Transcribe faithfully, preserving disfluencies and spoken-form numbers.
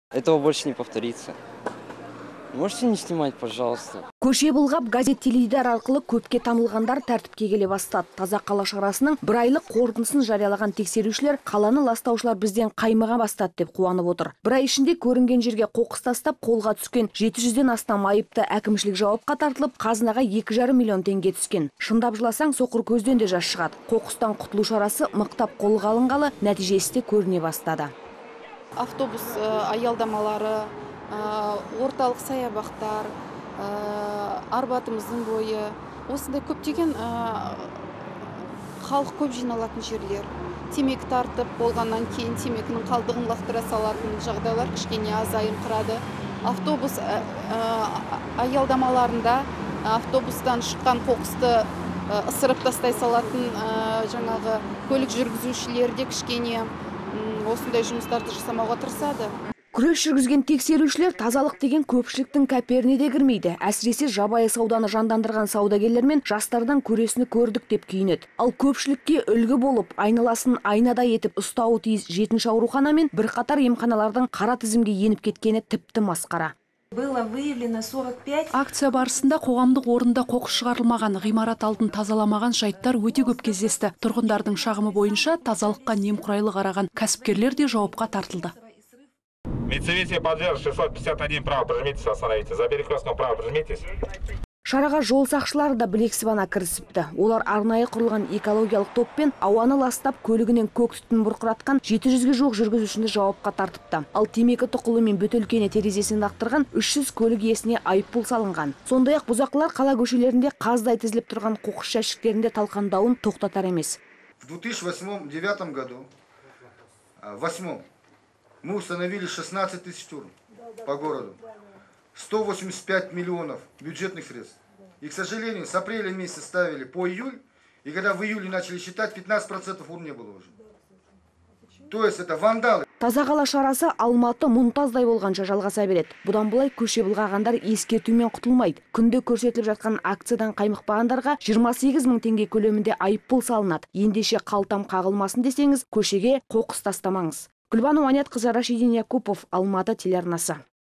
Этого больше не повторится. Можете не снимать, пожалуйста. Көше былғап, газет теледидар арқылы көпке танылғандар тәртіпке келе бастады. Таза қала шарасының бір айлық қорытындысын жариялаған тексерушілер қаланы ластаушылар бізден қаймыға бастады деп қуанып отыр. Бір ай ішінде көрінген жерге қоқыс тастап қолға түскен жеті жүзден астам айыпты әкімшілік жауапқа тартылып, қазынаға екі жарым миллион теңге түскен. Шындап жыласаң, соқыр көзден де жас шығады. Қоқыстан құтылу шарасы мықтап қолға алынғалы, нәтижесі де көріне бастады. Автобус аялдамалары, орталық саябақтар, Арбатымыздың бойы, осындай көптеген халық көп жиналатын жерлер. Темекі тартып болғаннан кейін темекінің қалдығын лақтыра салатын жағдайлар кішкене азайыңқырады. Автобус аялдамаларында автобустан шыққан қоқысты ысырып тастай салатын жаңағы көлік жүргізушілер де кішкене осындай жұмыстарды жасамауға тырысады. Күрес жүргізген тексерушілер тазалық деген көпшіліктің кәперіне де кірмейді. Әсіресе жабайы сауданы жандандырған саудагерлер мен жастардан көресіні көрдік деп күйінеді. Ал көпшілікке үлгі болып, айналасын айнадай етіп ұстауы тиіс жетінші аурухана мен бірқатар емханалардың қара тізімге еніп кеткені тіпті масқара. Было выявлено сорок пять. Акция барысында қоғамдық орында қоқыс шығарылмаған, ғимарат алдын тазаламаған жайттар өте көп кездесті. Тұрғындардың шағымы бойынша тазалыққа немқұрайлы қараған кәсіпкерлер де жауапқа тартылды. Медсовете Паджер шестьсот пятьдесят один, право прожмитесь, остановитесь. За Перекрестном право прожмитесь. Шараға жол сақшылары да білек сыбана кірісіпті. Олар арнайы құрылған экологиялық топпен ауаны ластап көлігінен көк түтін бұрқыратқан жеті жүзге жуық жүргізушіні жауапқа тартыпты. Ал темекі тұқылы мен бөтелкені терезесін лақтырған үш жүз көлік иесіне айыппұл салынған. Сондай-ақ бұзақылар қала көшелерінде қаздай тізіліп тұрған қоқыс жәшіктерінде талқандауын тоқтатар емес. В две тысячи восьмом — две тысячи девятом году, восьмом, мы установили шестнадцать тысяч тюрем по городу. сто восемьдесят пять миллионов бюджетных средств. И, к сожалению, с апреля месяца ставили по июль, и когда в июле начали считать, пятнадцать процентов урн не было уже. То есть это вандалы. Таза қала шарасы Алматы мұнтаздай болғанша жалғаса береді. Бұдан бұлай көше былғағандар ескертумен құтылмайды. Күнде көрсетіліп жатқан акциядан қаймықпағандарға жиырма сегіз мың теңге көлемінде айыппұл салынады. Ендеше қалтам қағылмасын десеңіз, көшеге қоқыс тастамаңыз. Гүлбану Манят қызы, Рашидин Якупов, Алматы телеарнасы.